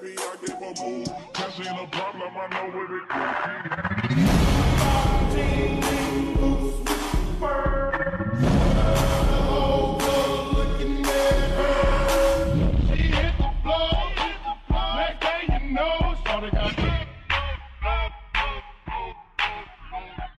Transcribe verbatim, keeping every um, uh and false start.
happy, I give a move. Catching a problem, I know what it could be.